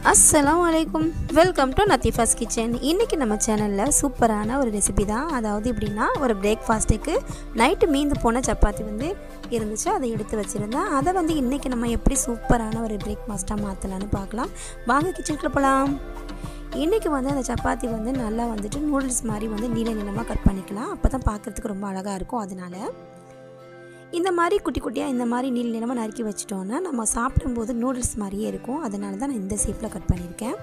அஸ்ஸலாமு அலைக்கும். Welcome to Natheefa's kitchen. இன்றைக்கி நம்ம சேனலில் சூப்பரான ஒரு ரெசிபி தான். அதாவது எப்படின்னா, ஒரு பிரேக்ஃபாஸ்ட்டுக்கு நைட்டு மீந்து போன சப்பாத்தி இருந்துச்சு, அதை எடுத்து வச்சுருந்தேன். அதை இன்றைக்கி நம்ம எப்படி சூப்பரான ஒரு பிரேக்ஃபாஸ்ட்டாக மாற்றலான்னு பார்க்கலாம். வாங்க கிச்சனுக்குள்ளே போகலாம். இன்றைக்கி அந்த சப்பாத்தி நல்லா நூடுல்ஸ் மாதிரி நீள நீளமாக கட் பண்ணிக்கலாம். அப்போ தான் பார்க்குறதுக்கு ரொம்ப அழகாக இருக்கும். அதனால் இந்த மாதிரி குட்டி குட்டியாக இந்த மாதிரி நீள நீளமாக நறுக்கி வச்சிட்டோன்னா நம்ம சாப்பிடும்போது நூடுல்ஸ் மாதிரியே இருக்கும். அதனால தான் நான் இந்த ஷேப்பில் கட் பண்ணியிருக்கேன்.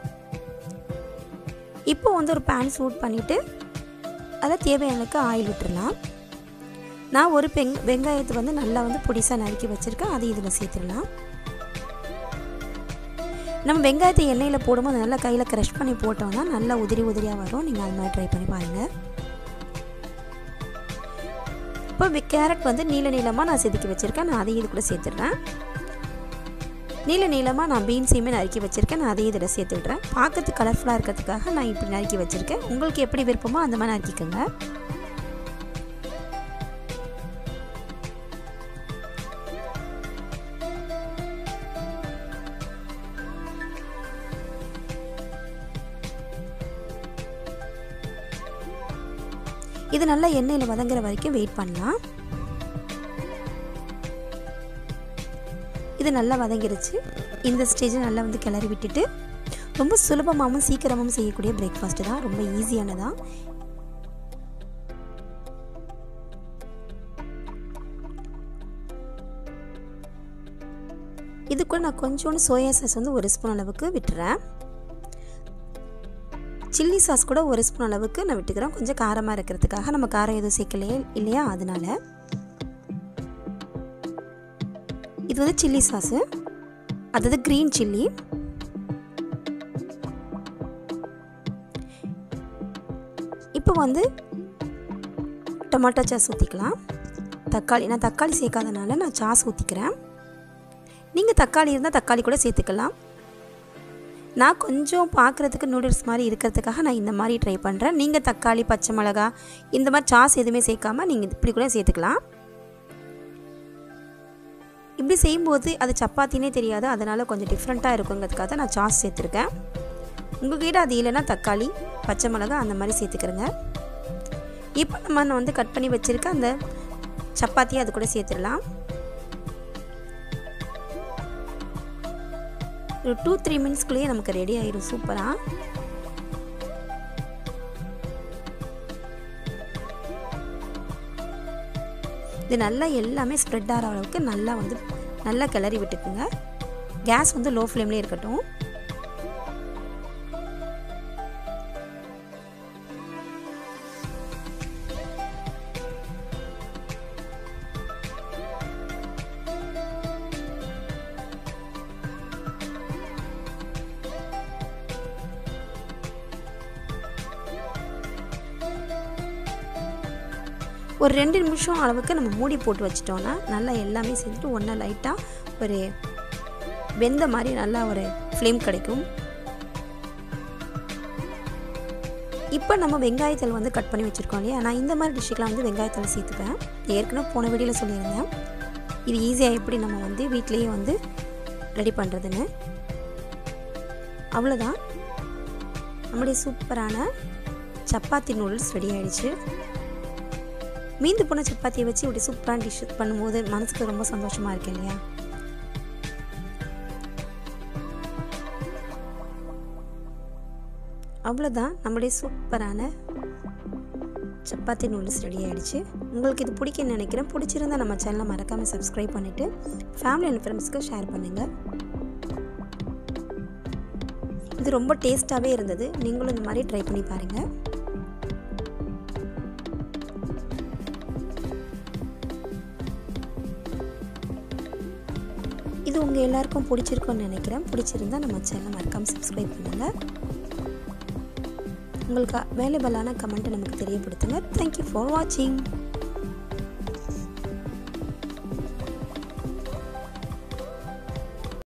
இப்போ ஒரு பேன் சூட் பண்ணிவிட்டு அதில் தேவையானக்கு ஆயில் விட்டுடலாம். நான் ஒரு வெங்காயத்தை நல்லா பொடிசாக நறுக்கி வச்சுருக்கேன். அதை இதில் சேர்த்துடலாம். நம்ம வெங்காயத்தை எண்ணெயில் போடும்போது நல்லா கையில் க்ரஷ் பண்ணி போட்டோம்னா நல்லா உதிரி உதிரியாக வரும். நீங்கள் அது மாதிரி ட்ரை பண்ணி பாருங்கள். இப்போ கேரட் நீள நீளமாக நான் செதுக்கி வச்சுருக்கேன். நான் அதையும் இது கூட சேர்த்துடுறேன். நீள நீளமாக நான் பீன்ஸையுமே நறுக்கி வச்சுருக்கேன். நான் அதையும் இதில் சேர்த்துடுறேன். பார்க்கறதுக்கு கலர்ஃபுல்லாக இருக்கிறதுக்காக நான் இப்படி நறுக்கி வச்சுருக்கேன். உங்களுக்கு எப்படி விருப்பமோ அந்த மாதிரி நறுக்கிக்கோங்க. இது நல்லா எண்ணெயில் வதங்குற வரைக்கும் வெயிட் பண்ணலாம். இது நல்லா வதங்கிருச்சு. இந்த ஸ்டேஜை நல்லா கிளறி விட்டுட்டு, ரொம்ப சுலபமாகவும் சீக்கிரமாகவும் செய்யக்கூடிய பிரேக்ஃபாஸ்ட்டு தான். ரொம்ப ஈஸியானதான். இதுக்குள்ள நான் கொஞ்சோண்டு சோயா சாஸ் 1 ஸ்பூன் அளவுக்கு விட்டுறேன். சில்லி சாஸ் கூட 1 ஸ்பூன் அளவுக்கு நான் விட்டுக்கிறேன். கொஞ்சம் காரமாக இருக்கிறதுக்காக. நம்ம காரம் எதுவும் சேர்க்கலையே இல்லையா, அதனால. இது சில்லி சாஸு, அதாவது க்ரீன் சில்லி. இப்போ டொமேட்டோ சாஸ் ஊற்றிக்கலாம். நான் தக்காளி சேர்க்காதனால நான் சாஸ் ஊற்றிக்கிறேன். நீங்கள் தக்காளி இருந்தால் தக்காளி கூட சேர்த்துக்கலாம். நான் கொஞ்சம் பார்க்குறதுக்கு நூடுல்ஸ் மாதிரி இருக்கிறதுக்காக நான் இந்த மாதிரி ட்ரை பண்ணுறேன். நீங்கள் தக்காளி, பச்சை மிளகா இந்த மாதிரி சாஸ் எதுவுமே சேர்க்காமல் நீங்கள் இப்படி கூட சேர்த்துக்கலாம். இப்படி செய்யும்போது அது சப்பாத்தினே தெரியாது. அதனால் கொஞ்சம் டிஃப்ரெண்ட்டாக இருக்குங்கிறதுக்காக நான் சாஸ் சேர்த்துருக்கேன். உங்கள்கிட்ட அது இல்லைன்னா தக்காளி, பச்சை மிளகா அந்த மாதிரி சேர்த்துக்கிறேங்க. இப்போ நம்ம கட் பண்ணி வச்சுருக்க அந்த சப்பாத்தியை அது கூட சேர்த்துடலாம். ஒரு 2-3 மினிட்ஸ்க்குள்ளேயே நமக்கு ரெடி ஆயிடும் சூப்பராக. இது நல்லா எல்லாமே ஸ்ப்ரெட் ஆகிற அளவுக்கு நல்லா கிளறி விட்டுக்குங்க. கேஸ் லோ ஃப்ளேம்லேயே இருக்கட்டும். ஒரு 2 நிமிஷம் அளவுக்கு நம்ம மூடி போட்டு வச்சிட்டோன்னா நல்லா எல்லாமே சேர்த்துட்டு ஒன்றா லைட்டாக ஒரு வெந்த மாதிரி நல்லா ஒரு ஃப்ளேம் கிடைக்கும். இப்போ நம்ம வெங்காயத்தல் கட் பண்ணி வச்சுருக்கோம் இல்லையா, நான் இந்த மாதிரி டிஷ்ஷுக்கெலாம் வெங்காயத்தல் சேர்த்துப்பேன். ஏற்கனவே போன வீடியோவில் சொல்லியிருந்தேன் இது ஈஸியாக எப்படி நம்ம வீட்டிலேயே ரெடி பண்ணுறதுன்னு. அவ்வளோதான், நம்முடைய சூப்பரான சப்பாத்தி நூடுல்ஸ் ரெடி ஆகிடுச்சு. மீந்து போன சப்பாத்தியை வச்சு இப்படி சூப்பரான டிஷ் பண்ணும்போது மனசுக்கு ரொம்ப சந்தோஷமாக இருக்கு இல்லையா. அவ்வளோதான், நம்மளுடைய சூப்பரான சப்பாத்தி நூடுல்ஸ் ரெடி ஆகிடுச்சு. உங்களுக்கு இது பிடிக்குன்னு நினைக்கிறேன். பிடிச்சிருந்தால் நம்ம சேனலை மறக்காமல் சப்ஸ்கிரைப் பண்ணிவிட்டு ஃபேமிலி அண்ட் ஃப்ரெண்ட்ஸ்க்கு ஷேர் பண்ணுங்கள். இது ரொம்ப டேஸ்ட்டாகவே இருந்தது. நீங்களும் இந்த மாதிரி ட்ரை பண்ணி பாருங்கள். இது உங்கள் எல்லாருக்கும் பிடிச்சிருக்குன்னு நினைக்கிறேன். பிடிச்சிருந்தால் நம்ம சேனலை மறக்காமல் சப்ஸ்கிரைப் பண்ணுங்கள். உங்களுக்கு அவைலபிளான கமெண்ட்டை நமக்கு தெரியப்படுத்துங்க. தேங்க்யூ ஃபார் வாட்சிங்.